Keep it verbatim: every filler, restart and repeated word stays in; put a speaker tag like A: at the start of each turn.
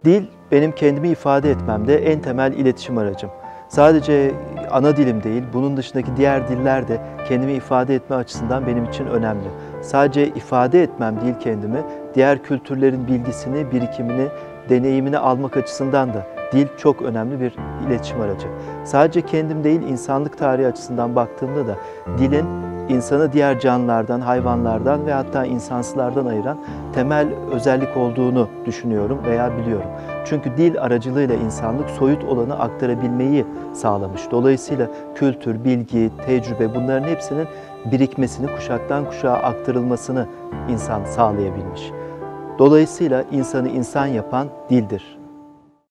A: Dil, benim kendimi ifade etmemde en temel iletişim aracım. Sadece ana dilim değil, bunun dışındaki diğer diller de kendimi ifade etme açısından benim için önemli. Sadece ifade etmem değil kendimi, diğer kültürlerin bilgisini, birikimini, deneyimini almak açısından da dil çok önemli bir iletişim aracı. Sadece kendim değil, insanlık tarihi açısından baktığımda da dilin insanı diğer canlılardan, hayvanlardan ve hatta insansılardan ayıran temel özellik olduğunu düşünüyorum veya biliyorum. Çünkü dil aracılığıyla insanlık soyut olanı aktarabilmeyi sağlamış. Dolayısıyla kültür, bilgi, tecrübe bunların hepsinin birikmesini, kuşaktan kuşağa aktarılmasını insan sağlayabilmiş. Dolayısıyla insanı insan yapan dildir.